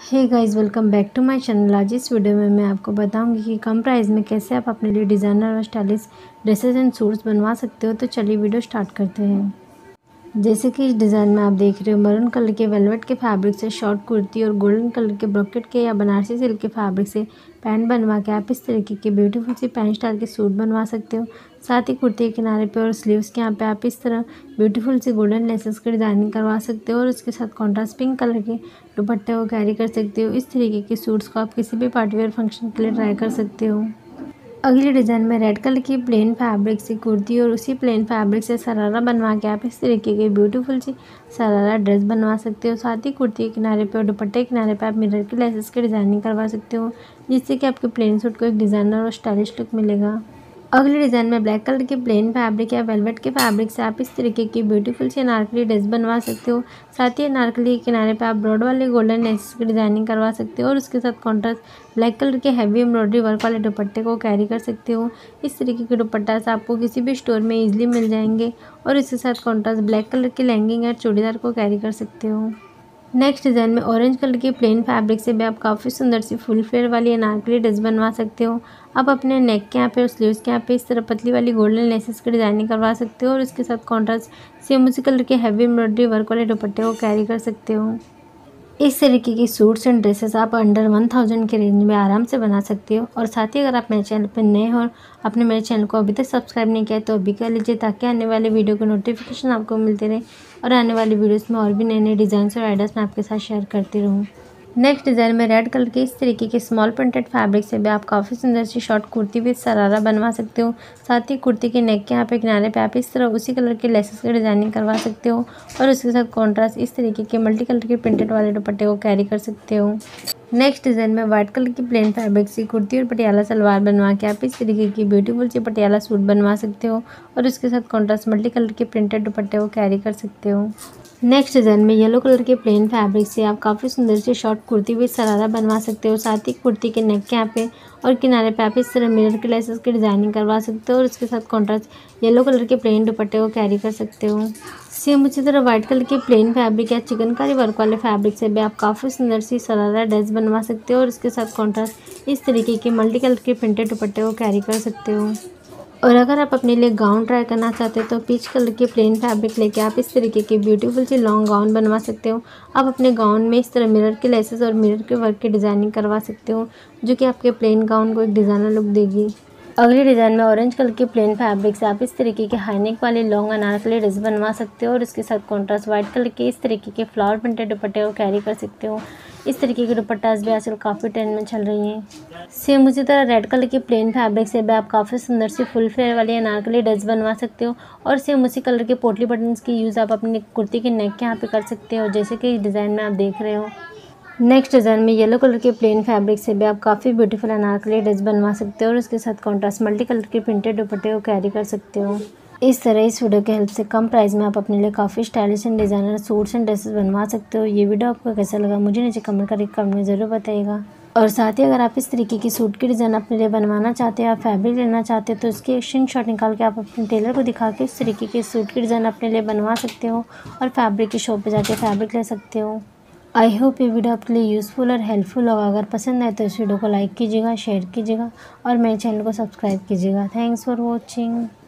Hey guys, welcome back to my channel. आज इस video में मैं आपको बताऊंगी कि कम प्राइस में कैसे आप अपने लिए डिज़ाइनर और स्टाइलिश ड्रेसेस एंड सूट्स बनवा सकते हो। तो चलिए वीडियो स्टार्ट करते हैं। जैसे कि इस डिज़ाइन में आप देख रहे हो, मरून कलर के वेलवेट के फैब्रिक से शॉर्ट कुर्ती और गोल्डन कलर के ब्रोकेट के या बनारसी सिल्क के फैब्रिक से पैंट बनवा के आप इस तरीके के ब्यूटीफुल सी पैंट स्टाइल के सूट बनवा सकते हो। साथ ही कुर्ती के किनारे पे और स्लीव्स के यहाँ पे आप इस तरह ब्यूटीफुल सी गोल्डन लेसेस की डिज़ाइनिंग करवा सकते हो और उसके साथ कॉन्ट्रास्ट पिंक कलर के दुपट्टे को कैरी कर सकते हो। इस तरीके के सूट्स को आप किसी भी पार्टी वेयर फंक्शन के लिए ट्राई कर सकते हो। अगली डिज़ाइन में रेड कलर की प्लेन फैब्रिक से कुर्ती और उसी प्लेन फैब्रिक से सरारा बनवा के आप इस तरीके की ब्यूटीफुल सी सरारा ड्रेस बनवा सकते हो। साथ ही कुर्ती के किनारे पे और दुपट्टे के किनारे पे आप मिरर की लेसेस की डिज़ाइनिंग करवा सकते हो, जिससे कि आपके प्लेन सूट को एक डिज़ाइनर और स्टाइलिश लुक मिलेगा। अगली डिज़ाइन में ब्लैक कलर के प्लेन फैब्रिक या वेलवेट के फैब्रिक से आप इस तरीके की ब्यूटीफुल सी अनारकली ड्रेस बनवा सकते हो। साथ ही अनारकली के किनारे पे आप ब्रॉड वाले गोल्डन लेसेस की डिज़ाइनिंग करवा सकते हो और उसके साथ कॉन्ट्रास्ट ब्लैक कलर के हैवी एम्ब्रॉयडरी वर्क वाले दुपट्टे को कैरी कर सकते हो। इस तरीके के दुपट्टा से आपको किसी भी स्टोर में ईजिली मिल जाएंगे और इसके साथ कॉन्ट्रास्ट ब्लैक कलर के लहंगे या चूड़ीदार को कैरी कर सकते हो। नेक्स्ट डिज़ाइन में ऑरेंज कलर के प्लेन फैब्रिक से भी आप काफ़ी सुंदर सी फुल फ्लेयर वाली अनारकली ड्रेस बनवा सकते हो। आप अपने नेक के यहाँ पे और स्लीव्स के यहाँ पे इस तरह पतली वाली गोल्डन लेसेस की डिज़ाइनिंग करवा सकते हो और इसके साथ कॉन्ट्रास्ट सेम उसी कलर के हैवी एम्ब्रॉयडरी वर्क वाले दुपट्टे को कैरी कर सकते हो। इस तरीके की सूट्स एंड ड्रेसेस आप अंडर 1000 के रेंज में आराम से बना सकते हो। और साथ ही अगर आप मेरे चैनल पर नए हो और आपने मेरे चैनल को अभी तक सब्सक्राइब नहीं किया तो अभी कर लीजिए, ताकि आने वाले वीडियो के नोटिफिकेशन आपको मिलते रहे और आने वाली वीडियोस में और भी नए नए डिज़ाइन और आइडियाज़ मैं आपके साथ शेयर करती रहूँ। नेक्स्ट डिज़ाइन में रेड कलर के इस तरीके के स्मॉल प्रिंटेड फैब्रिक से भी आप काफ़ी सुंदर सी शॉर्ट कुर्ती विद सरारा बनवा सकते हो। साथ ही कुर्ती के नेक के यहाँ पे किनारे पे आप इस तरह उसी कलर के लेसेस की डिज़ाइनिंग करवा सकते हो और उसके साथ कॉन्ट्रास्ट इस तरीके के मल्टी कलर के प्रिंटेड वाले दुपट्टे को कैरी कर सकते हो। नेक्स्ट डिज़ाइन में व्हाइट कलर की प्लेन फैब्रिक से कुर्ती और पटियाला सलवार बनवा के आप इस तरीके की ब्यूटीफुल सी पटियाला सूट बनवा सकते हो और उसके साथ कॉन्ट्रास्ट मल्टी कलर के प्रिंटेड दुपट्टे को कैरी कर सकते हो। नेक्स्ट डिज़ाइन में येलो कलर के प्लेन फैब्रिक से आप काफ़ी सुंदर सी शॉर्ट कुर्ती विद सरारा बनवा सकते हो। साथ ही कुर्ती के नेक के यहाँ पे और किनारे पे आप इस तरह मिरर के लेसेस की डिज़ाइनिंग करवा सकते हो और उसके साथ कॉन्ट्रास्ट येलो कलर के प्लेन दुपट्टे को कैरी कर सकते हो। सेम उसी तरह व्हाइट कलर के प्लेन फैब्रिक या चिकनकारी वर्क वाले फैब्रिक से भी आप काफ़ी सुंदर सी सरारा ड्रेस बनवा सकते हो और इसके साथ कॉन्ट्रास्ट इस तरीके के मल्टी कलर के प्रिंटेड दुपट्टे को कैरी कर सकते हो। और अगर आप अपने लिए गाउन ट्राई करना चाहते हो तो पीच कलर के प्लेन फैब्रिक लेके आप इस तरीके की ब्यूटीफुल सी लॉन्ग गाउन बनवा सकते हो। आप अपने गाउन में इस तरह मिरर के लेसेस और मिरर के वर्क की डिज़ाइनिंग करवा सकते हो, जो कि आपके प्लेन गाउन को एक डिज़ाइनर लुक देगी। अगली डिज़ाइन में ऑरेंज कलर के प्लेन फैब्रिक से आप इस तरीके के हाई नेक वाले लॉन्ग अनारकली ड्रेस बनवा सकते हो और इसके साथ कॉन्ट्रास्ट व्हाइट कलर के इस तरीके के फ्लावर प्रिंटेड दुपट्टे को कैरी कर सकते हो। इस तरीके के दुपट्टास भी आजकल काफ़ी ट्रेंड में चल रही हैं। सेम उसी तरह रेड कलर के प्लेन फैब्रिक से भी आप काफ़ी सुंदर सी फुल फ्लेयर वाली अनारकली ड्रेस बनवा सकते हो और सेम उसी कलर के पोटली बटन्स की यूज़ आप अपनी कुर्ती के नेक के यहाँ पे कर सकते हो, जैसे कि इस डिज़ाइन में आप देख रहे हो। नेक्स्ट डिज़ाइन में येलो कलर के प्लेन फैब्रिक से भी आप काफ़ी ब्यूटीफुल अनारकली ड्रेस बनवा सकते हो और उसके साथ कॉन्ट्रास्ट मल्टी कलर के प्रिंटेड दुपट्टे को कैरी कर सकते हो। इस तरह इस वीडियो की हेल्प से कम प्राइस में आप अपने लिए काफ़ी stylish and designer suits and dresses बनवा सकते हो। ये वीडियो आपको कैसा लगा मुझे नीचे कमेंट करके कमेंट में ज़रूर बताइएगा। और साथ ही अगर आप इस तरीके की सूट की डिज़ाइन अपने लिए बनवाना चाहते हो या फैब्रिक लेना चाहते हो तो उसकी स्क्रीनशॉट निकाल के आप अपने टेलर को दिखा के इस तरीके की सूट की डिज़ाइन अपने लिए बनवा सकते हो और फैब्रिक की शॉप पे जाके फैब्रिक ले सकते हो। आई होप ये वीडियो आपके लिए यूज़फुल और हेल्पफुल होगा। अगर पसंद आए तो इस वीडियो को लाइक कीजिएगा, शेयर कीजिएगा और मेरे चैनल को सब्सक्राइब कीजिएगा। Thanks for watching.